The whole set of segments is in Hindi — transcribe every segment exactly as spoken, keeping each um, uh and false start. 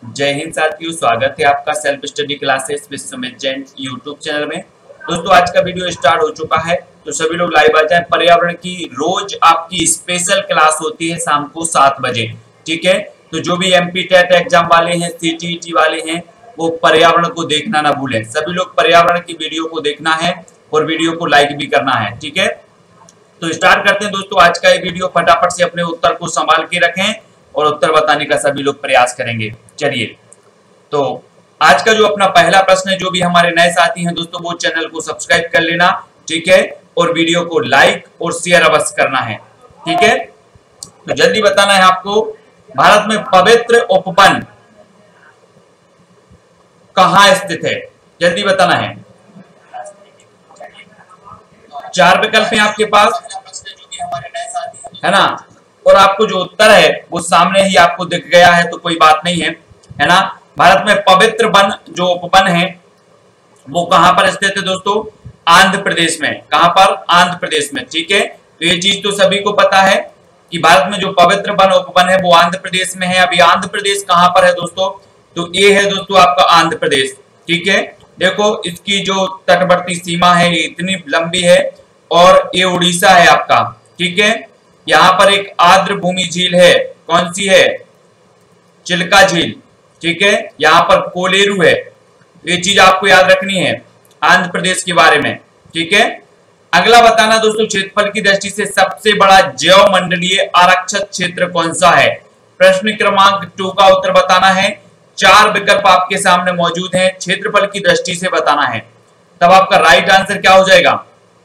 जय हिंद साथियों, स्वागत है आपका self study classes Vishwamit Jain YouTube channel में। दोस्तों आज का वीडियो स्टार्ट हो चुका है, तो सभी लोग लाइव आ जाएं। पर्यावरण की रोज आपकी स्पेशल क्लास होती है शाम को सात बजे, ठीक है। तो जो भी एमपी टेट एग्जाम वाले हैं, सीटीईटी वाले हैं, वो पर्यावरण को देखना ना भूलें। सभी लोग पर्यावरण की वीडियो को देखना है और वीडियो को लाइक भी करना है, ठीक है। तो स्टार्ट करते हैं दोस्तों आज का ये वीडियो। फटाफट से अपने उत्तर को संभाल के रखें और उत्तर बताने का सभी लोग प्रयास करेंगे। चलिए, तो आज का जो अपना पहला प्रश्न है, जो भी हमारे नए साथी हैं दोस्तों, वो चैनल को सब्सक्राइब कर लेना, ठीक है, और वीडियो को लाइक और शेयर अवश्य करना है, ठीक है। तो जल्दी बताना है आपको, भारत में पवित्र उपवन कहां स्थित है? जल्दी बताना है। चार विकल्प हैं आपके पास, है ना, और आपको जो उत्तर है वो सामने ही आपको दिख गया है, तो कोई बात नहीं है, है ना। भारत में पवित्र वन जो उपवन है वो कहां पर स्थित है दोस्तों? आंध्र प्रदेश में। कहां पर? आंध्र प्रदेश में, ठीक है। तो ये चीज तो सभी को पता है कि भारत में जो पवित्र वन उपवन है वो आंध्र प्रदेश में है। अभी आंध्र प्रदेश कहां पर है दोस्तों? तो ये है दोस्तों आपका आंध्र प्रदेश, ठीक है। देखो इसकी जो तटवर्ती सीमा है ये इतनी लंबी है, और ये उड़ीसा है आपका, ठीक है। यहाँ पर एक आर्द्र भूमि झील है, कौन सी है? चिल्का झील, ठीक है। यहाँ पर कोलेरू है। ये चीज आपको याद रखनी है आंध्र प्रदेश के बारे में, ठीक है। अगला बताना दोस्तों, क्षेत्रफल की दृष्टि से सबसे बड़ा जैव मंडलीय आरक्षित क्षेत्र कौन सा है? प्रश्न क्रमांक टू का उत्तर बताना है। चार विकल्प आपके सामने मौजूद हैं, क्षेत्रफल की दृष्टि से बताना है। तब आपका राइट आंसर क्या हो जाएगा?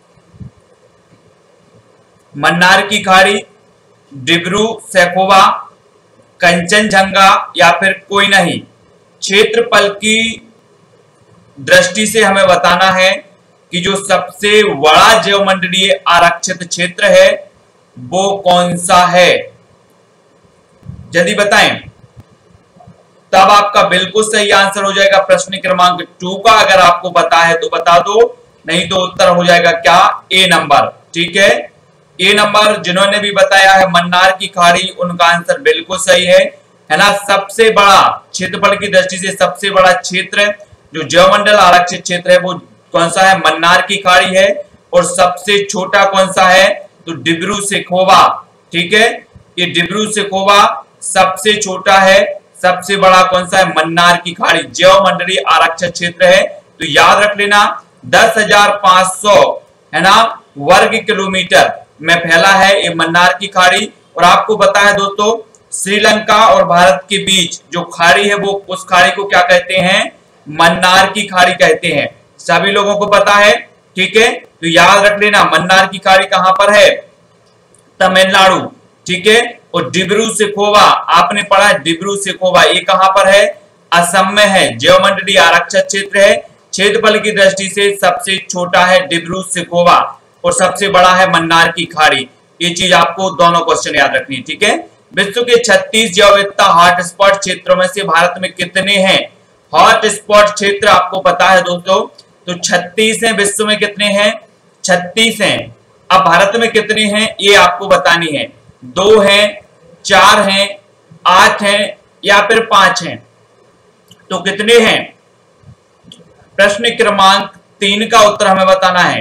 मन्नार की खाड़ी, डिब्रू सैखोवा, कंचनजंगा या फिर कोई नहीं। क्षेत्रफल की दृष्टि से हमें बताना है कि जो सबसे बड़ा जैवमंडलीय आरक्षित क्षेत्र है वो कौन सा है? जल्दी बताएं, तब आपका बिल्कुल सही आंसर हो जाएगा प्रश्न क्रमांक टू का। अगर आपको पता है तो बता दो, नहीं तो उत्तर हो जाएगा क्या? ए नंबर, ठीक है। ए नंबर जिन्होंने भी बताया है मन्नार की खाड़ी, उनका आंसर बिल्कुल सही है, है ना। सबसे बड़ा क्षेत्रफल की दृष्टि से सबसे बड़ा क्षेत्र जो जैवमंडल आरक्षित क्षेत्र है वो कौन सा है? मन्नार की खाड़ी है। और सबसे छोटा कौन सा है? तो डिब्रू सैखोवा, ठीक है। ये डिब्रू सैखोवा सबसे छोटा है, सबसे बड़ा कौन सा है? मन्नार की खाड़ी जैवमंडलीय आरक्षित क्षेत्र है। तो याद रख लेना, दस हजार पांच सौ है ना वर्ग किलोमीटर में फैला है ये मन्नार की खाड़ी। और आपको पता है दोस्तों, श्रीलंका और भारत के बीच जो खाड़ी है वो उस खाड़ी को क्या कहते हैं? मन्नार की खाड़ी कहते हैं। सभी लोगों को पता है, ठीक है। तो याद रख लेना, मन्नार की खाड़ी कहां पर है? तमिलनाडु, ठीक है। और डिब्रू सैखोवा आपने पढ़ा है, डिब्रू सैखोवा ये कहां पर है? असम में है, जैवमंडलीय आरक्षित क्षेत्र है। क्षेत्रफल की दृष्टि से सबसे छोटा है डिब्रू सैखोवा और सबसे बड़ा है मन्नार की खाड़ी। ये चीज आपको दोनों क्वेश्चन याद रखनी है, ठीक है। विश्व के छत्तीस जैव विविधता हॉटस्पॉट क्षेत्रों में से भारत में कितने हैं? हॉटस्पॉट क्षेत्र आपको पता है दोस्तों, तो छत्तीस हैं। विश्व में कितने हैं? छत्तीस हैं। अब भारत में कितने हैं ये आपको बतानी है। दो हैं, चार हैं, आठ हैं या फिर पांच हैं? तो कितने हैं? प्रश्न क्रमांक तीन का उत्तर हमें बताना है।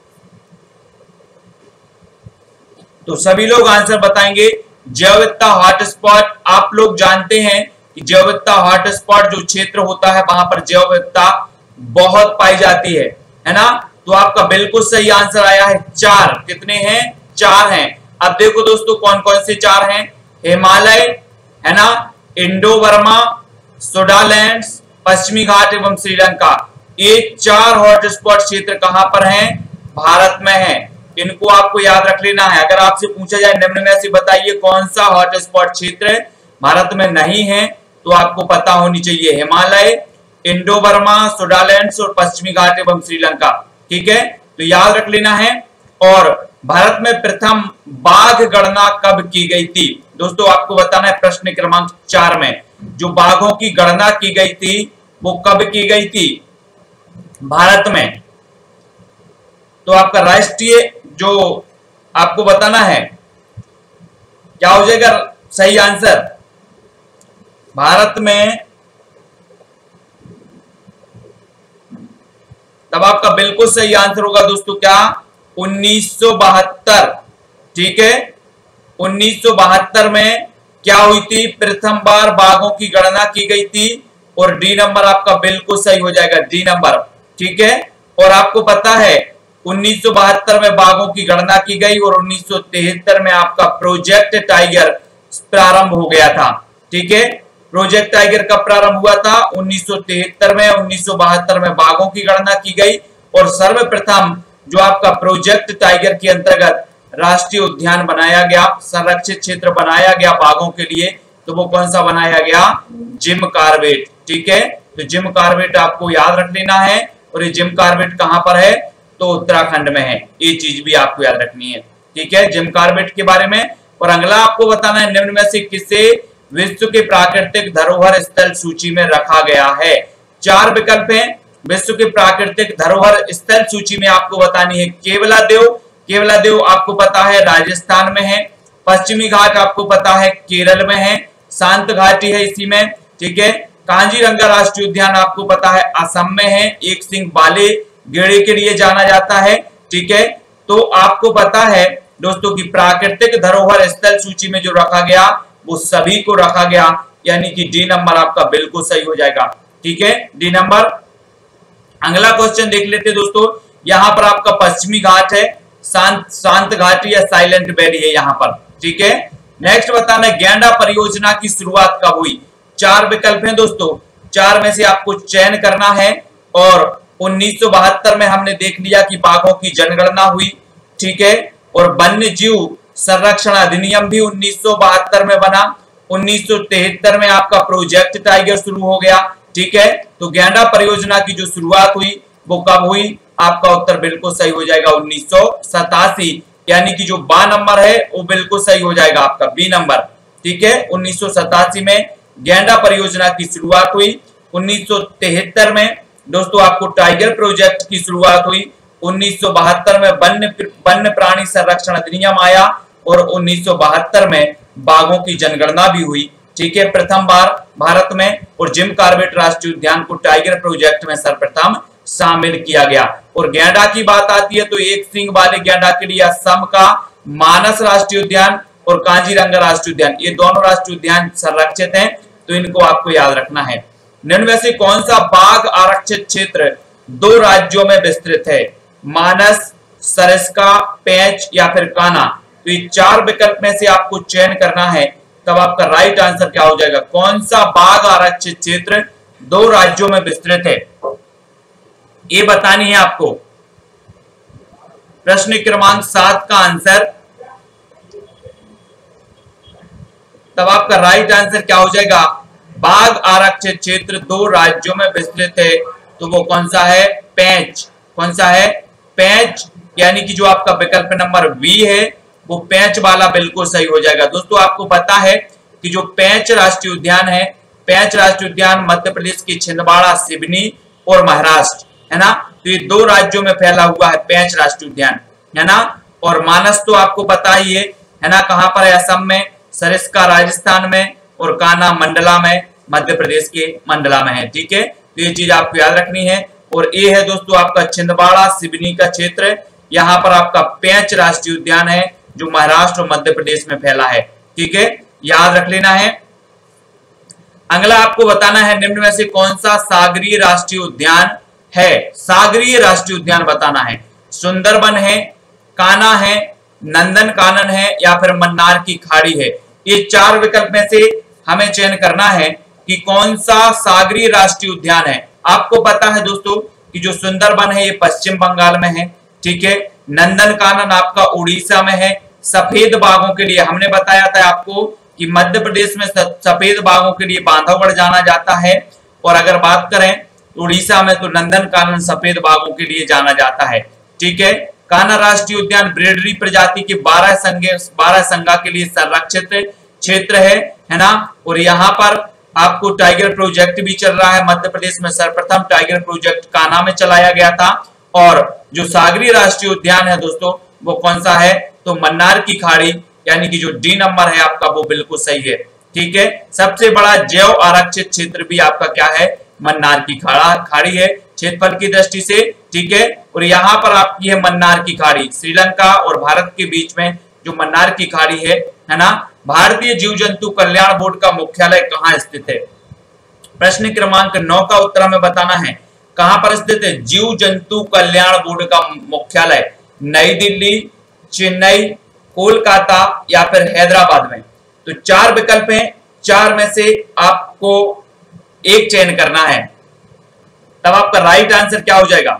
तो सभी लोग आंसर बताएंगे। जैव विविधता हॉटस्पॉट आप लोग जानते हैं कि जैव विविधता हॉटस्पॉट जो क्षेत्र होता है वहां पर जैव विविधता बहुत पाई जाती है, है ना। तो आपका बिल्कुल सही आंसर आया है चार। कितने हैं? चार हैं। अब देखो दोस्तों कौन कौन से चार हैं। हिमालय, है ना, इंडो बर्मा, सोडालैंड्स, पश्चिमी घाट एवं श्रीलंका। ये चार हॉटस्पॉट क्षेत्र कहां पर हैं? भारत में है। इनको आपको याद रख लेना है। अगर आपसे पूछा जाए निम्न में से बताइए कौन सा हॉटस्पॉट क्षेत्र भारत में नहीं है, तो आपको पता होनी चाहिए हिमालय, इंडो बर्मा, सोडालैंड्स और पश्चिमी घाट एवं श्रीलंका, ठीक है। तो याद रख लेना है। और भारत में प्रथम बाघ गणना कब की गई थी दोस्तों? आपको बताना है प्रश्न क्रमांक चार में। जो बाघों की गणना की गई थी वो कब की गई थी भारत में? तो आपका राष्ट्रीय जो आपको बताना है क्या हो जाएगा सही आंसर? भारत में तब आपका बिल्कुल सही आंसर होगा दोस्तों क्या, उन्नीस सौ बहत्तर। ठीक है, उन्नीस सौ बहत्तर में क्या हुई थी, प्रथम बार बाघों की गणना की गई थी, और डी नंबर आपका बिल्कुल सही हो जाएगा, डी नंबर। ठीक है, और आपको पता है उन्नीस सौ बहत्तर में बाघों की गणना की गई और उन्नीस सौ तिहत्तर में आपका प्रोजेक्ट टाइगर प्रारंभ हो गया था। ठीक है, प्रोजेक्ट टाइगर कब प्रारंभ हुआ था, उन्नीस सौ तिहत्तर में। उन्नीस सौ बहत्तर में बाघों की गणना की गई और सर्वप्रथम जो आपका प्रोजेक्ट टाइगर के अंतर्गत राष्ट्रीय उद्यान बनाया गया, संरक्षित क्षेत्र बनाया गया बाघों के लिए, तो वो कौन सा बनाया गया, जिम कॉर्बेट। ठीक है, तो जिम कॉर्बेट आपको याद रख लेना है, और ये जिम कॉर्बेट कहां पर है, तो उत्तराखंड में है, ये चीज भी आपको याद रखनी है। ठीक है, जिम कॉर्बेट के बारे में। और अगला आपको बताना है, निम्न में से किसे विश्व के प्राकृतिक धरोहर स्थल सूची में रखा गया है। चार विकल्प हैं विश्व के प्राकृतिक धरोहर स्थल सूची में, आपको बतानी है केवलादेव। केवलादेव आपको पता है राजस्थान में है, पश्चिमी घाट आपको पता है केरल में है, शांत घाटी है इसी में। ठीक है, कांजीरंगा राष्ट्रीय उद्यान आपको पता है असम में है, एक सिंह वाले गेड़े के लिए जाना जाता है। ठीक है, तो आपको पता है दोस्तों की प्राकृतिक धरोहर स्थल सूची में जो रखा गया वो सभी को रखा गया, यानी कि डी नंबर आपका बिल्कुल सही हो जाएगा। ठीक है, डी नंबर। अगला क्वेश्चन देख लेते हैं दोस्तों, यहां पर आपका पश्चिमी घाट है, शांत शांत घाटी या साइलेंट वैली है यहां पर। ठीक है, नेक्स्ट बताना है गैंडा परियोजना की शुरुआत कब हुई। चार विकल्प हैं दोस्तों, चार में से आपको चयन करना है, और उन्नीस सौ बहत्तर में हमने देख लिया कि बाघों की जनगणना हुई। ठीक है, और वन्य जीव संरक्षण अधिनियम भी उन्नीस सौ बहत्तर में बना। उन्नीस सौ तिहत्तर में आपका प्रोजेक्ट टाइगर शुरू हो गया। ठीक है, तो गैंडा परियोजना की जो शुरुआत हुई वो कब हुई, आपका उत्तर बिल्कुल सही हो जाएगा उन्नीस सौ सतासी, यानी कि जो बा नंबर है वो बिल्कुल सही हो जाएगा आपका बी नंबर। ठीक है, उन्नीस सौ सतासी में गैंडा परियोजना की शुरुआत हुई। उन्नीस सौ तिहत्तर में दोस्तों आपको टाइगर प्रोजेक्ट की शुरुआत हुई। उन्नीस सौ बहत्तर में वन्य वन्य प्राणी संरक्षण अधिनियम आया, और उन्नीस सौ बहत्तर में बाघों की जनगणना भी हुई। ठीक है, प्रथम बार भारत में, और जिम कॉर्बेट राष्ट्रीय उद्यान को टाइगर प्रोजेक्ट में सर्वप्रथम शामिल किया गया। और गैंडा की बात आती है तो एक सिंह वाले गैंडा के लिए असम का मानस राष्ट्रीय उद्यान और कांजीरंगा राष्ट्रीय उद्यान, ये दोनों राष्ट्रीय उद्यान संरक्षित हैं, तो इनको आपको याद रखना है। निम्न में से कौन सा बाघ आरक्षित क्षेत्र दो राज्यों में विस्तृत है, मानस, सरिस्का, पेंच या फिर कान्हा। तो ये चार विकल्प में से आपको चयन करना है, तब आपका राइट आंसर क्या हो जाएगा, कौन सा बाघ आरक्षित क्षेत्र दो राज्यों में विस्तृत है, ये बतानी है आपको। प्रश्न क्रमांक सात का आंसर, तब आपका राइट आंसर क्या हो जाएगा, बाघ आरक्षित क्षेत्र दो राज्यों में विस्तृत है, तो वो कौन सा है, पेंच। कौन सा है, पेंच, यानी कि जो आपका विकल्प नंबर बी है वो पेंच वाला बिल्कुल सही हो जाएगा। दोस्तों आपको पता है कि जो पेंच राष्ट्रीय उद्यान है, पेंच राष्ट्रीय उद्यान मध्य प्रदेश की छिंदवाड़ा, सिवनी और महाराष्ट्र है ना, तो ये दो राज्यों में फैला हुआ है पेंच राष्ट्रीय उद्यान है ना। और मानस तो आपको पता ही है है ना, कहां पर है, असम में, सरिस्का राजस्थान में, और कान्हा मंडला में, मध्य प्रदेश के मंडला में है। ठीक है, तो ये चीज आपको याद रखनी है। और ये है दोस्तों आपका छिंदवाड़ा सिवनी का क्षेत्र, यहाँ पर आपका पेंच राष्ट्रीय उद्यान है जो महाराष्ट्र और मध्य प्रदेश में फैला है। ठीक है, याद रख लेना है। अगला आपको बताना है निम्न में से कौन सा सागरीय राष्ट्रीय उद्यान है, सागरीय राष्ट्रीय उद्यान बताना है। सुंदरबन है, कान्हा है, नंदन कानन है या फिर मन्नार की खाड़ी है। ये चार विकल्प में से हमें चयन करना है कि कौन सा सागरीय राष्ट्रीय उद्यान है। आपको पता है दोस्तों कि जो सुंदरबन है ये पश्चिम बंगाल में है। ठीक है, नंदन कानन आपका उड़ीसा में है। सफेद बाघों के लिए हमने बताया था आपको कि मध्य प्रदेश में सफेद बाघों के लिए बांधवगढ़ जाना जाता है, और अगर बात करें उड़ीसा में तो नंदन कानन सफेद बाघों के लिए जाना जाता है। ठीक है, कान्हा राष्ट्रीय उद्यान ब्रेडरी प्रजाति के बारह संगे बारह संगा के लिए संरक्षित क्षेत्र है है ना। और यहाँ पर आपको टाइगर प्रोजेक्ट भी चल रहा है, मध्य प्रदेश में सर्वप्रथम टाइगर प्रोजेक्ट कान्हा में चलाया गया था। और जो सागरीय राष्ट्रीय उद्यान है दोस्तों वो कौन सा है, तो मन्नार की खाड़ी, यानी कि जो डी नंबर है आपका वो बिल्कुल सही है। ठीक है, सबसे बड़ा जैव आरक्षित क्षेत्र भी आपका क्या है, मन्नार की खाड़ा खाड़ी है। क्षेत्रफल की दृष्टि से, ठीक है। और यहाँ पर आपकी है मन्नार की खाड़ी, श्रीलंका और भारत के बीच में जो मन्नार की खाड़ी है, है ना। भारतीय जीव जंतु कल्याण बोर्ड का मुख्यालय कहाँ स्थित है? प्रश्न क्रमांक नौ का उत्तर हमें बताना है, कहां पर स्थित है जीव जंतु कल्याण बोर्ड का मुख्यालय? नई दिल्ली, चेन्नई, कोलकाता या फिर हैदराबाद में? तो चार विकल्प हैं, चार में से आपको एक चयन करना है, तब आपका राइट आंसर क्या हो जाएगा?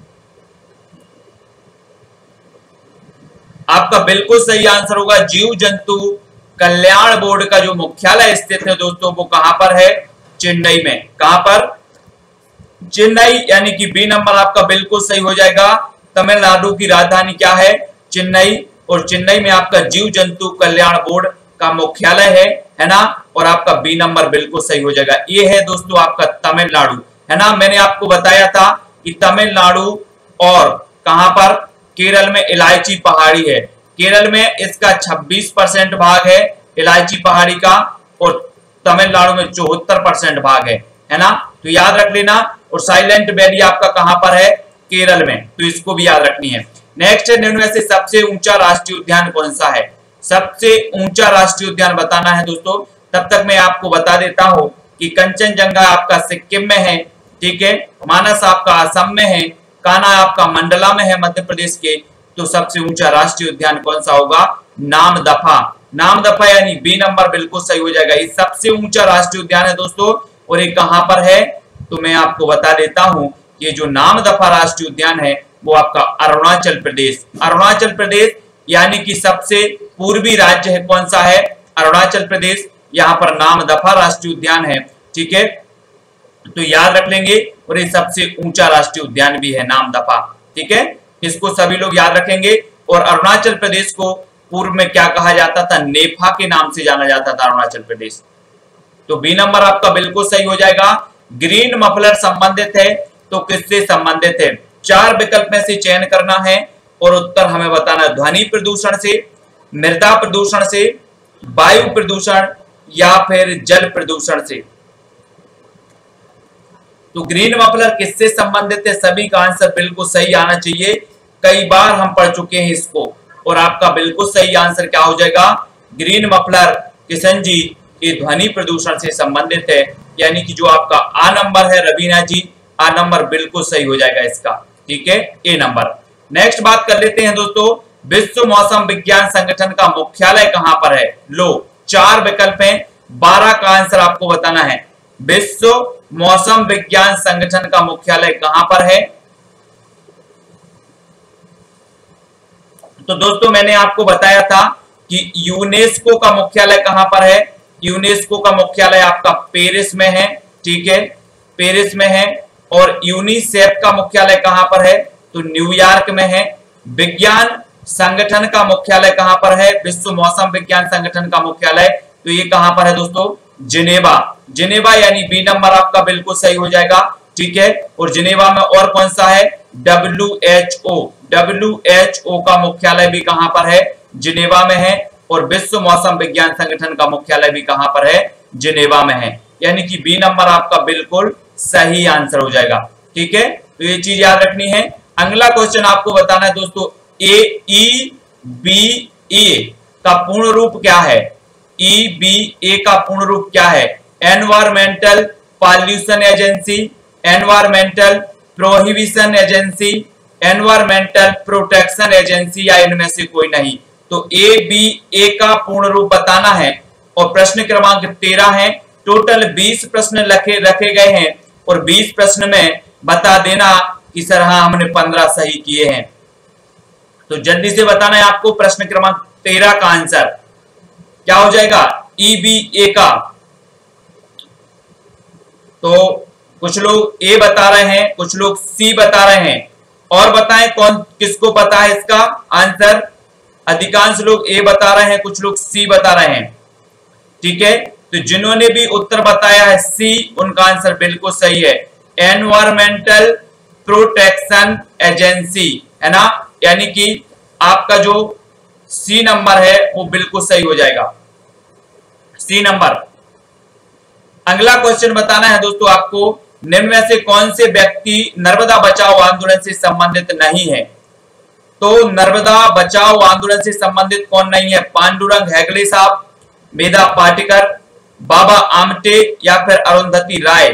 आपका बिल्कुल सही आंसर होगा जीव जंतु कल्याण बोर्ड का जो मुख्यालय स्थित है दोस्तों, वो कहां पर है? चेन्नई में। कहां पर? चेन्नई, यानी कि बी नंबर आपका बिल्कुल सही हो जाएगा। तमिलनाडु की राजधानी क्या है? चेन्नई, और चेन्नई में आपका जीव जंतु कल्याण बोर्ड का मुख्यालय है, है ना। और आपका बी नंबर बिल्कुल सही हो जाएगा। ये है दोस्तों आपका तमिलनाडु, है ना। मैंने आपको बताया था कि तमिलनाडु और कहां पर? केरल में इलायची पहाड़ी है। केरल में इसका छब्बीस परसेंट भाग है इलायची पहाड़ी का, और तमिलनाडु में चौहत्तर परसेंट भाग है, है ना। तो याद रख लेना। और साइलेंट वैली आपका कहां पर है? केरल में, तो इसको भी याद रखनी है। नेक्स्ट है, निम्न में से सबसे ऊंचा राष्ट्रीय उद्यान कौन सा है? सबसे ऊंचा राष्ट्रीय उद्यान बताना है दोस्तों। तब तक मैं आपको बता देता हूं कि कंचनजंगा आपका सिक्किम में है, ठीक है। मानस आपका असम में है, कान्हा आपका मंडला में है मध्य प्रदेश के। तो सबसे ऊंचा राष्ट्रीय उद्यान कौन सा होगा? नामदफा। नामदफा यानी बी नंबर बिल्कुल सही हो जाएगा। ये सबसे ऊंचा राष्ट्रीय उद्यान है दोस्तों, और ये कहां पर है? तो मैं आपको बता देता हूं, ये जो नामदफा राष्ट्रीय उद्यान है वो आपका अरुणाचल प्रदेश, अरुणाचल प्रदेश यानी कि सबसे पूर्वी राज्य है, कौन सा है? अरुणाचल प्रदेश। यहाँ पर नामदफा राष्ट्रीय उद्यान है, ठीक है। तो याद रख लेंगे। और ये सबसे ऊंचा राष्ट्रीय उद्यान भी है नामदफा, ठीक है। इसको सभी लोग याद रखेंगे। और अरुणाचल प्रदेश को पूर्व में क्या कहा जाता था? नेफा के नाम से जाना जाता था अरुणाचल प्रदेश। तो बी नंबर आपका बिल्कुल सही हो जाएगा। ग्रीन मफलर संबंधित है तो किससे संबंधित है? चार विकल्प में से चयन करना है और उत्तर हमें बताना है। ध्वनि प्रदूषण से, मृदा प्रदूषण से, वायु प्रदूषण या फिर जल प्रदूषण से? तो ग्रीन मफलर किससे संबंधित है? सभी का आंसर बिल्कुल सही आना चाहिए। कई बार हम पढ़ चुके हैं इसको, और आपका बिल्कुल सही आंसर क्या हो जाएगा? ग्रीन मफलर किशन जी, ये ध्वनि प्रदूषण से संबंधित है, यानी कि जो आपका आ नंबर है रवीना जी, आ नंबर बिल्कुल सही हो जाएगा इसका, ठीक है, ए नंबर। नेक्स्ट बात कर लेते हैं दोस्तों, विश्व मौसम विज्ञान संगठन का मुख्यालय कहां पर है? लो, चार विकल्प हैं, बारह का आंसर आपको बताना है। विश्व मौसम विज्ञान संगठन का मुख्यालय कहां पर है? तो दोस्तों मैंने आपको बताया था कि यूनेस्को का मुख्यालय कहां पर है? यूनेस्को का मुख्यालय आपका पेरिस में है, ठीक है, पेरिस में है। और यूनिसेफ का मुख्यालय कहां पर है? तो न्यूयॉर्क में है। विज्ञान संगठन का मुख्यालय कहां पर है? विश्व मौसम विज्ञान संगठन का मुख्यालय, तो ये कहां पर है दोस्तों? जिनेवा। जिनेवा यानी बी नंबर आपका बिल्कुल सही हो जाएगा, ठीक है। और जिनेवा में और कौन सा है? W H O. W H O का मुख्यालय भी कहां पर है? जिनेवा में है। और विश्व मौसम विज्ञान संगठन का मुख्यालय भी कहां पर है? जिनेवा में है। यानी कि बी नंबर आपका बिल्कुल सही आंसर हो जाएगा, ठीक है। तो ये चीज याद रखनी है। अगला क्वेश्चन आपको बताना है दोस्तों, ए ई बी ए का पूर्ण रूप क्या है? ई बी ए का पूर्ण रूप क्या है? Environmental pollution agency, environmental prohibition agency, environmental protection agency, या इनमें से कोई नहीं। तो ए बी ए का पूर्ण रूप बताना है। और प्रश्न क्रमांक तेरह है। टोटल बीस प्रश्न रखे रखे गए हैं, और बीस प्रश्न में बता देना कि सर हाँ हमने पंद्रह सही किए हैं। तो जल्दी से बताना है आपको प्रश्न क्रमांक तेरह का आंसर क्या हो जाएगा? ई बी ए का। तो कुछ लोग ए बता रहे हैं, कुछ लोग सी बता रहे हैं, और बताएं कौन किसको पता है इसका आंसर। अधिकांश लोग ए बता रहे हैं, कुछ लोग सी बता रहे हैं, ठीक है। तो जिन्होंने भी उत्तर बताया है सी, उनका आंसर बिल्कुल सही है, एनवायरमेंटल प्रोटेक्शन एजेंसी, है ना। यानी कि आपका जो सी नंबर है वो बिल्कुल सही हो जाएगा, सी नंबर। अगला क्वेश्चन बताना है दोस्तों आपको, निम्न में से कौन से व्यक्ति नर्मदा बचाओ आंदोलन से संबंधित नहीं है? तो नर्मदा बचाओ आंदोलन से संबंधित कौन नहीं है? पांडुरंग हेगड़े साहब, मेधा पाटेकर, बाबा आमटे या फिर अरुंधति राय।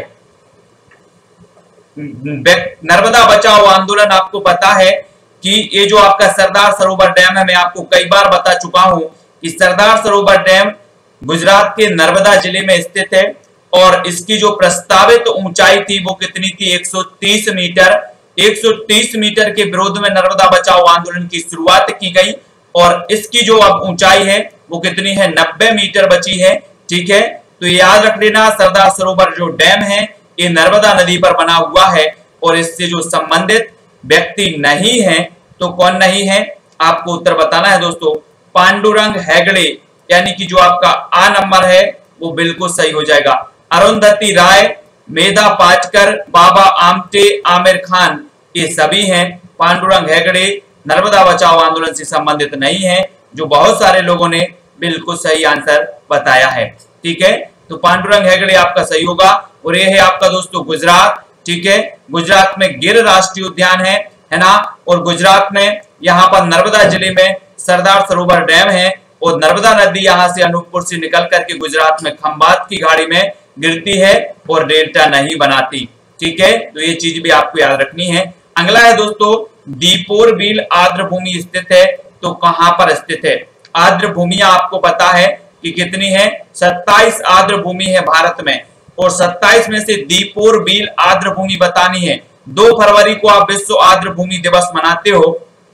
नर्मदा बचाओ आंदोलन आपको पता है कि ये जो आपका सरदार सरोवर डैम है, मैं आपको कई बार बता चुका हूं कि सरदार सरोवर डैम गुजरात के नर्मदा जिले में स्थित है और इसकी जो प्रस्तावित ऊंचाई थी वो कितनी थी? एक सौ तीस मीटर। एक सौ तीस मीटर के विरोध में नर्मदा बचाओ आंदोलन की शुरुआत की गई और इसकी जो अब ऊंचाई है वो कितनी है? नब्बे मीटर बची है। ठीक है, तो याद रख लेना, सरदार सरोवर जो डैम है ये नर्मदा नदी पर बना हुआ है और इससे जो संबंधित व्यक्ति नहीं है तो कौन नहीं है? आपको उत्तर बताना है दोस्तों, पांडुरंग हेगड़े, यानी कि जो आपका आ नंबर है वो बिल्कुल सही हो जाएगा। अरुंधति राय, मेधा पाटकर, बाबा आमटे, आमिर खान, ये सभी हैं। पांडुरंग हेगड़े नर्मदा बचाओ आंदोलन से संबंधित नहीं है, जो बहुत सारे लोगों ने बिल्कुल सही आंसर बताया है। ठीक है, तो पांडुरंग हेगड़े आपका सही होगा। और ये है आपका दोस्तों गुजरात। ठीक है, गुजरात में गिर राष्ट्रीय उद्यान है है ना, और गुजरात में यहाँ पर नर्मदा जिले में सरदार सरोवर डैम है और नर्मदा नदी यहाँ से अनूपपुर से निकल करके गुजरात में खंबात की खाड़ी में गिरती है और डेल्टा नहीं बनाती। ठीक है, तो ये चीज भी आपको याद रखनी है। अगला है दोस्तों, दीपोर बिल आर्द्र भूमि स्थित है, तो कहां पर स्थित है? आर्द्र भूमियां आपको पता है कि कितनी है? सत्ताईस आर्द्र भूमि है भारत में और सत्ताईस में से दीपोर बिल आर्द्र भूमि बतानी है। दो फरवरी को आप विश्व आर्द्र भूमि दिवस मनाते हो।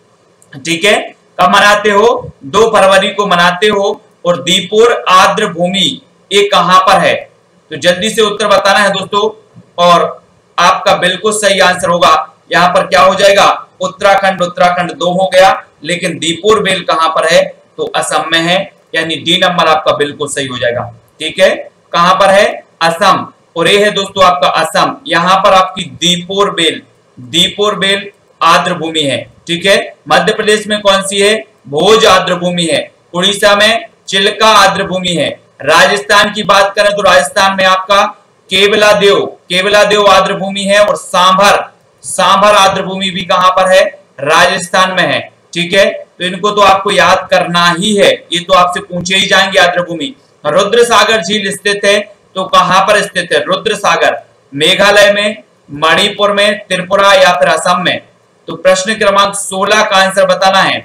ठीक है, कब मनाते हो? दो फरवरी को मनाते हो। और दीपोर आर्द्र भूमि ये कहां पर है? तो जल्दी से उत्तर बताना है दोस्तों और आपका बिल्कुल सही आंसर होगा। यहाँ पर क्या हो जाएगा? उत्तराखंड। उत्तराखंड दो हो गया, लेकिन दीपोर बिल कहां पर है? तो असम में है, यानी डी नंबर आपका बिल्कुल सही हो जाएगा। ठीक है, कहां पर है? असम। और ये है दोस्तों आपका असम। यहां पर आपकी दीपोर बेल, दीपोर बेल आर्द्र भूमि है। ठीक है, मध्य प्रदेश में कौन सी है? भोज आर्द्र भूमि है। उड़ीसा में चिल्का आर्द्र भूमि है। राजस्थान की बात करें तो राजस्थान में आपका केवलादेव, केवलादेव आर्द्र भूमि है और सांभर, सांभर आर्द्र भूमि भी कहां पर है? राजस्थान में है। ठीक है, तो इनको तो आपको याद करना ही है, ये तो आपसे पूछे ही जाएंगे आर्द्र भूमि। रुद्र सागर झील स्थित है, तो कहां पर स्थित है रुद्र सागर? मेघालय में, मणिपुर में, त्रिपुरा या फिर असम में? तो प्रश्न क्रमांक सोलह का आंसर बताना है,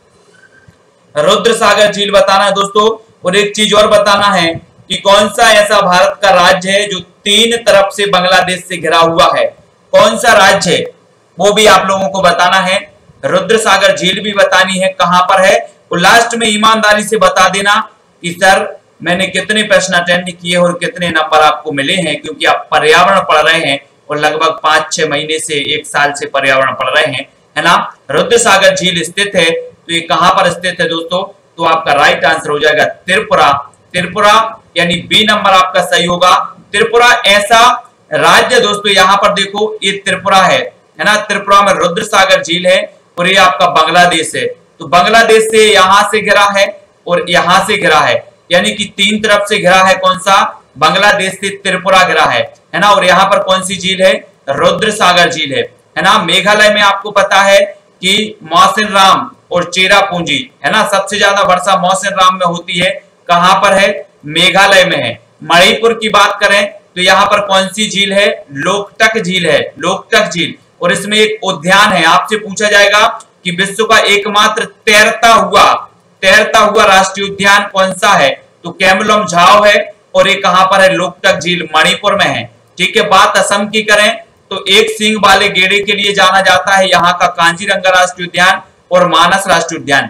रुद्र सागर झील बताना है दोस्तों। और एक चीज और बताना है कि कौन सा ऐसा भारत का राज्य है जो तीन तरफ से बांग्लादेश से घिरा हुआ है? कौन सा राज्य है वो भी आप लोगों को बताना है। रुद्र सागर झील भी बतानी है कहां पर है। और लास्ट में ईमानदारी से बता देना कि सर मैंने कितने प्रश्न अटेंड किए और कितने नंबर आपको मिले हैं, क्योंकि आप पर्यावरण पढ़ रहे हैं और लगभग पांच छह महीने से एक साल से पर्यावरण पढ़ रहे हैं, है ना। रुद्र सागर झील स्थित है, तो ये कहां पर स्थित है दोस्तों? तो आपका राइट आंसर हो जाएगा त्रिपुरा। त्रिपुरा यानी बी नंबर आपका सही होगा। त्रिपुरा ऐसा राज्य दोस्तों, यहां पर देखो ये त्रिपुरा है, है ना। त्रिपुरा में रुद्र सागर झील है और ये आपका बांग्लादेश है। तो बांग्लादेश से यहां से घिरा है और यहां से घिरा है, यानी कि तीन तरफ से घिरा है। कौन सा? बांग्लादेश से त्रिपुरा घिरा है, है ना। और यहाँ पर कौन सी झील है? रुद्र सागर झील है, है ना। मेघालय में आपको पता है कि मौसिनराम और चेरापूंजी, है ना, सबसे ज्यादा वर्षा मौसिनराम में होती है। कहां पर है? मेघालय में है। मणिपुर की बात करें तो यहाँ पर कौन सी झील है? लोकटक झील है, लोकटक झील। और इसमें एक उद्यान है। आपसे पूछा जाएगा कि विश्व का एकमात्र तैरता हुआ तैरता हुआ राष्ट्रीय उद्यान कौन सा है? तो कैमलम झाओ है और ये कहां पर है? लोकटक झील मणिपुर में है। ठीक है, बात असम की करें तो एक सींग वाले गेड़े के लिए जाना जाता है यहाँ का कांजीरंगा राष्ट्रीय उद्यान और मानस राष्ट्रीय उद्यान।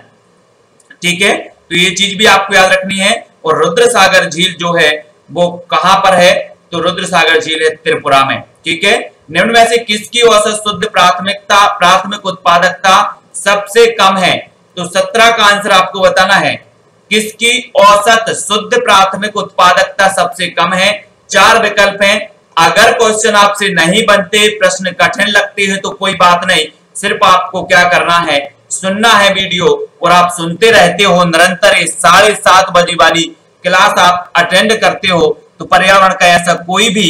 ठीक है, तो ये चीज भी आपको याद रखनी है। और रुद्र सागर झील जो है वो कहां पर है? तो रुद्र सागर झील है त्रिपुरा में। ठीक है, निम्न में से किसकी औसत शुद्ध प्राथमिकता प्राथमिक उत्पादकता सबसे कम है? तो सत्रह का आंसर आपको बताना है, किसकी औसत शुद्ध प्राथमिक उत्पादकता सबसे कम है। चार विकल्प हैं। अगर क्वेश्चन आपसे नहीं बनते, प्रश्न कठिन लगते हैं तो कोई बात नहीं, सिर्फ आपको क्या करना है? सुनना है वीडियो और आप सुनते रहते हो निरंतर। साढ़े सात बजे वाली क्लास आप अटेंड करते हो तो पर्यावरण का ऐसा कोई भी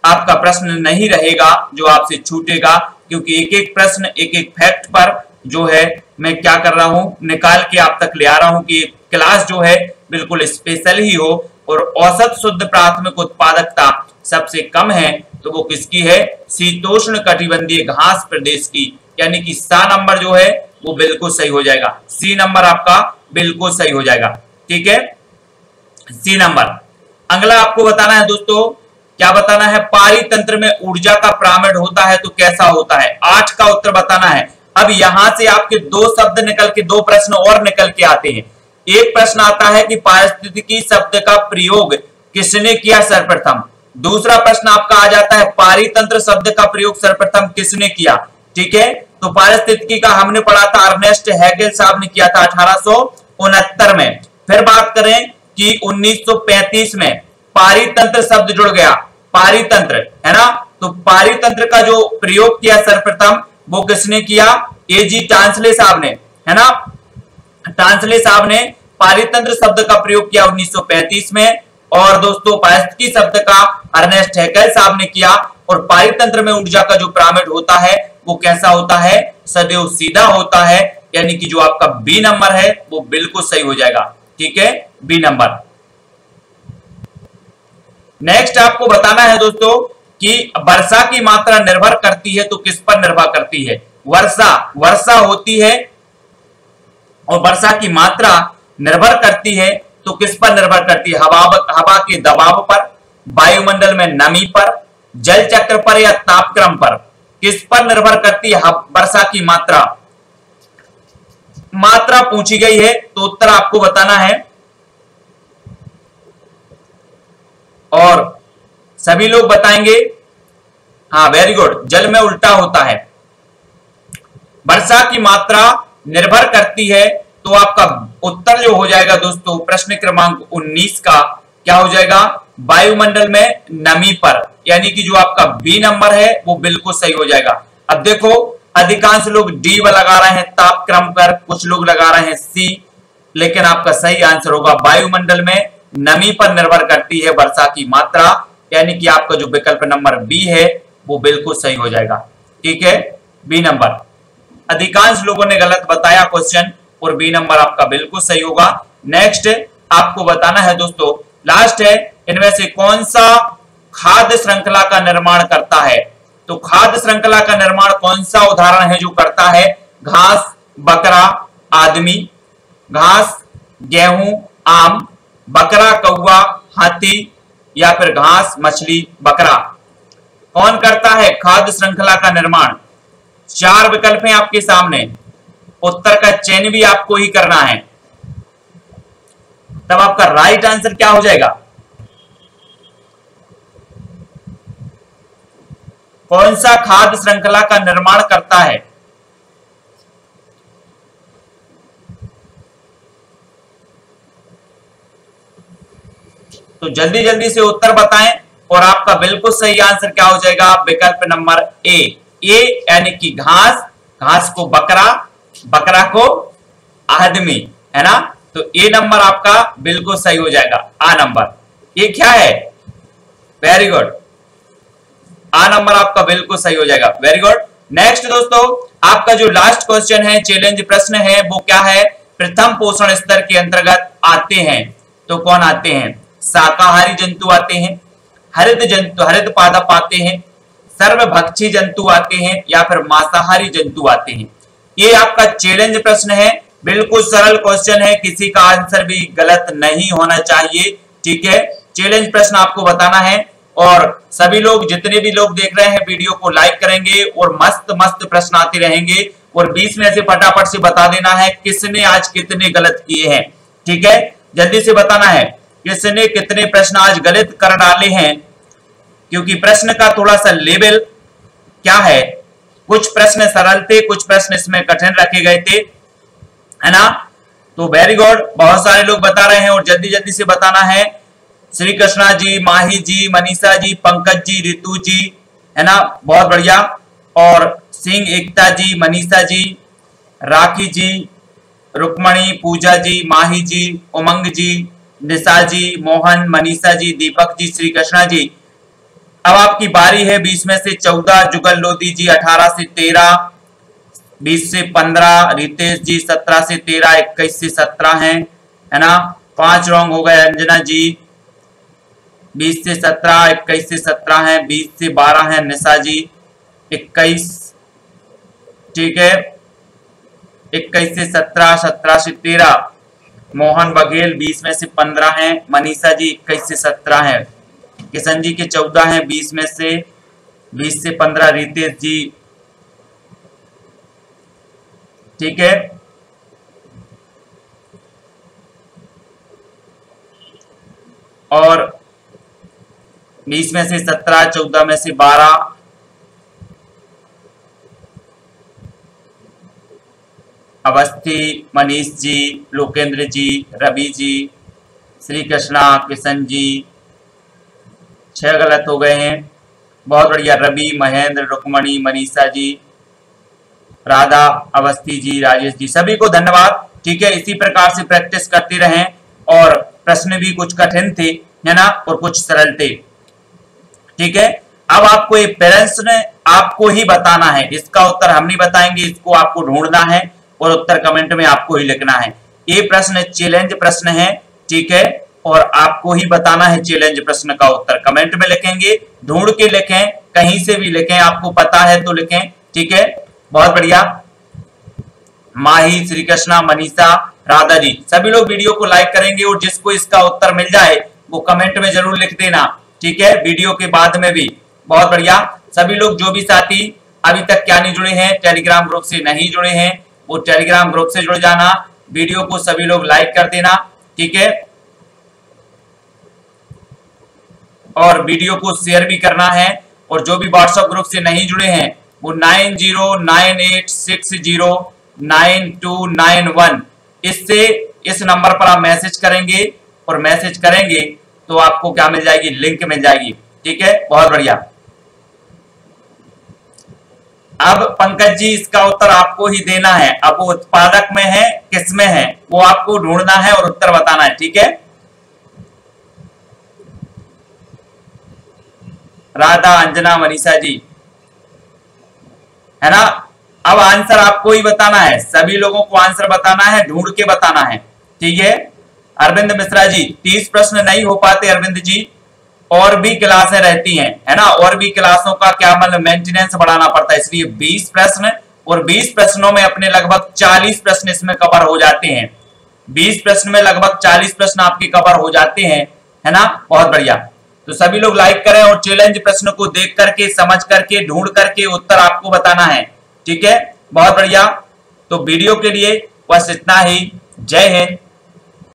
आपका प्रश्न नहीं रहेगा जो आपसे छूटेगा, क्योंकि एक एक प्रश्न एक एक फैक्ट पर जो है मैं क्या कर रहा हूं, निकाल के आप तक ले आ रहा हूं कि क्लास जो है बिल्कुल स्पेशल ही हो। और औसत शुद्ध प्राथमिक उत्पादकता सबसे कम है तो वो किसकी है, शीतोष्ण कटिबंधीय घास प्रदेश की, यानी कि सा नंबर जो है वो बिल्कुल सही हो जाएगा, सी नंबर आपका बिल्कुल सही हो जाएगा। ठीक है, सी नंबर। अगला आपको बताना है दोस्तों, क्या बताना है, पारितंत्र में ऊर्जा का प्रामिड होता है तो कैसा होता है, आठ का उत्तर बताना है। अब यहां से आपके दो शब्द निकल के, दो प्रश्न और निकल के आते हैं। एक प्रश्न आता है कि पारिस्थितिकी शब्द का प्रयोग किसने किया सर्वप्रथम, दूसरा प्रश्न आपका आ जाता है पारितंत्र शब्द का प्रयोग सर्वप्रथम किसने किया। ठीक है, तो पारिस्थितिकी का हमने पढ़ा था, अर्नेस्ट हैगेल साहब ने किया था अठारह सौ उनहत्तर में। फिर बात करें कि उन्नीस सौ पैंतीस में पारितंत्र शब्द जुड़ गया, पारितंत्र है ना, तो पारितंत्र का जो प्रयोग किया सर्वप्रथम वो किसने किया, ए जी टांसले साहब ने, है ना, टांसले साहब ने पारितंत्र शब्द का प्रयोग किया उन्नीस सौ पैंतीस में। और दोस्तों पारिस्थितिकी शब्द का अर्नेस्ट हैगेल साहब ने किया। और पारितंत्र में ऊर्जा का जो पिरामिड होता है वो कैसा होता है, सदैव सीधा होता है, यानी कि जो आपका बी नंबर है वो बिल्कुल सही हो जाएगा। ठीक है, बी नंबर। नेक्स्ट आपको बताना है दोस्तों कि वर्षा की मात्रा निर्भर करती है तो किस पर निर्भर करती है, वर्षा वर्षा होती है और वर्षा की मात्रा निर्भर करती है तो किस पर निर्भर करती है, हवा हवा के दबाव पर, वायुमंडल में नमी पर, जल चक्र पर या तापक्रम पर, किस पर निर्भर करती है वर्षा की मात्रा। मात्रा पूछी गई है तो उत्तर आपको बताना है और सभी लोग बताएंगे। हाँ वेरी गुड, जल में उल्टा होता है। वर्षा की मात्रा निर्भर करती है तो आपका उत्तर जो हो जाएगा दोस्तों प्रश्न क्रमांक उन्नीस का क्या हो जाएगा, वायुमंडल में नमी पर, यानी कि जो आपका बी नंबर है वो बिल्कुल सही हो जाएगा। अब देखो अधिकांश लोग डी लगा रहे हैं तापक्रम पर, कुछ लोग लगा रहे हैं सी, लेकिन आपका सही आंसर होगा वायुमंडल में नमी पर निर्भर करती है वर्षा की मात्रा, यानी कि आपका जो विकल्प नंबर बी है वो बिल्कुल सही हो जाएगा। ठीक है, बी नंबर। अधिकांश लोगों ने गलत बताया क्वेश्चन और बी नंबर आपका बिल्कुल सही होगा। नेक्स्ट आपको बताना है दोस्तों, लास्ट है, इनमें से कौन सा खाद्य श्रृंखला का निर्माण करता है, तो खाद्य श्रृंखला का निर्माण कौन सा उदाहरण है जो करता है, घास, बकरा, आदमी, घास, गेहूं, आम, बकरा, कौवा, हाथी या फिर घास, मछली, बकरा, कौन करता है खाद्य श्रृंखला का निर्माण। चार विकल्प हैं आपके सामने, उत्तर का चयन भी आपको ही करना है, तब आपका राइट आंसर क्या हो जाएगा, कौन सा खाद्य श्रृंखला का निर्माण करता है। तो जल्दी जल्दी से उत्तर बताएं और आपका बिल्कुल सही आंसर क्या हो जाएगा, विकल्प नंबर ए, ए यानी कि घास, घास को बकरा, बकरा को आदमी, है ना, तो ए नंबर आपका बिल्कुल सही हो जाएगा। आ नंबर ये क्या है, वेरी गुड, आ नंबर आपका बिल्कुल सही हो जाएगा, वेरी गुड। नेक्स्ट दोस्तों आपका जो लास्ट क्वेश्चन है, चैलेंज प्रश्न है, वो क्या है, प्रथम पोषण स्तर के अंतर्गत आते हैं तो कौन आते हैं, शाकाहारी जंतु आते हैं, हरित जंतु हरित पादप आते हैं, सर्वभक्षी जंतु आते हैं या फिर मांसाहारी जंतु आते हैं। ये आपका चैलेंज प्रश्न है, बिल्कुल सरल क्वेश्चन है, किसी का आंसर भी गलत नहीं होना चाहिए। ठीक है, चैलेंज प्रश्न आपको बताना है और सभी लोग, जितने भी लोग देख रहे हैं वीडियो को लाइक करेंगे और मस्त मस्त प्रश्न आते रहेंगे और बीच में से फटाफट से बता देना है किसने आज कितने गलत किए हैं। ठीक है, जल्दी से बताना है किसने कितने प्रश्न आज गलत कर डाले हैं, क्योंकि प्रश्न का थोड़ा सा लेवल क्या है, कुछ प्रश्न सरल थे, कुछ प्रश्न इसमें कठिन रखे गए थे, है ना। तो वेरी गुड, बहुत सारे लोग बता रहे हैं और जल्दी जल्दी से बताना है। श्री कृष्णा जी, माही जी, मनीषा जी, पंकज जी, रितु जी, है ना, बहुत बढ़िया, और सिंह, एकता जी, मनीषा जी, राखी जी, रुक्मणी, पूजा जी, माही जी, उमंग जी, निशा जी, मोहन, मनीषा जी, दीपक जी, श्री कृष्णा जी, अब आपकी बारी है। बीस में से चौदह जुगल लोधी जी, अठारह से तेरह, बीस से पंद्रह रितेश जी, सत्रह से तेरह, इक्कीस से सत्रह है है ना। पांच रॉन्ग हो गए अंजना जी। बीस से सत्रह, इक्कीस से सत्रह है, बीस से बारह है निशा जी, इक्कीस, ठीक है, इक्कीस से सत्रह, सत्रह से तेरह मोहन बघेल, बीस में से पंद्रह है, मनीषा जी इक्कीस से सत्रह है, किशन जी के चौदह है, बीस में से, बीस से पंद्रह रितेश जी, ठीक है। और बीस में से सत्रह, चौदह में से बारह, अवस्थी, मनीष जी, लोकेंद्र जी, रवि जी, श्री कृष्णा, किशन जी, छह गलत हो गए हैं। बहुत बढ़िया। रवि, महेंद्र, रुक्मणी, मनीषा जी, राधा, अवस्थी जी, राजेश जी, सभी को धन्यवाद। ठीक है, इसी प्रकार से प्रैक्टिस करते रहें। और प्रश्न भी कुछ कठिन थे, है ना, और कुछ सरल थे। ठीक है, अब आपको ये प्रश्न आपको ही बताना है, इसका उत्तर हम नहीं बताएंगे, इसको आपको ढूंढना है और उत्तर कमेंट में आपको ही लिखना है। ये प्रश्न चैलेंज प्रश्न है, ठीक है, और आपको ही बताना है चैलेंज प्रश्न का उत्तर। कमेंट में लिखेंगे, ढूंढ के लिखें, कहीं से भी लिखें, आपको पता है तो लिखें। ठीक है, बहुत बढ़िया। माही, श्री कृष्णा, मनीषा, राधा जी, सभी लोग वीडियो को लाइक करेंगे और जिसको इसका उत्तर मिल जाए वो कमेंट में जरूर लिख देना। ठीक है, वीडियो के बाद में भी। बहुत बढ़िया। सभी लोग जो भी साथी अभी तक क्या नहीं जुड़े हैं, टेलीग्राम ग्रुप से नहीं जुड़े हैं, वो टेलीग्राम ग्रुप से जुड़ जाना। वीडियो को सभी लोग लाइक कर देना। ठीक है, और वीडियो को शेयर भी करना है। और जो भी व्हाट्सएप ग्रुप से नहीं जुड़े हैं वो nine zero nine eight six zero nine two nine one, इससे इस नंबर पर आप मैसेज करेंगे और मैसेज करेंगे तो आपको क्या मिल जाएगी, लिंक मिल जाएगी। ठीक है, बहुत बढ़िया। अब पंकज जी इसका उत्तर आपको ही देना है। अब वो उत्पादक में है, किस में है, वो आपको ढूंढना है और उत्तर बताना है। ठीक है, राधा, अंजना, मनीषा जी, है ना। अब आंसर आपको ही बताना है, सभी लोगों को आंसर बताना है, ढूंढ के बताना है। ठीक है, अरविंद मिश्रा जी, तीस प्रश्न नहीं हो पाते अरविंद जी, और भी क्लासें रहती हैं, है ना, और भी क्लासों का क्या मतलब मेंटेनेंस बढ़ाना पड़ता है, इसलिए बीस प्रश्न, और बीस प्रश्नों में अपने लगभग चालीस प्रश्न इसमें कवर हो जाते हैं। बीस प्रश्न में लगभग चालीस प्रश्न आपके कवर हो जाते हैं, है ना। बहुत बढ़िया। तो सभी लोग लाइक करें और चैलेंज प्रश्न को देख करके, समझ करके, ढूंढ करके उत्तर आपको बताना है। ठीक है, बहुत बढ़िया। तो वीडियो के लिए बस इतना ही। जय हिंद,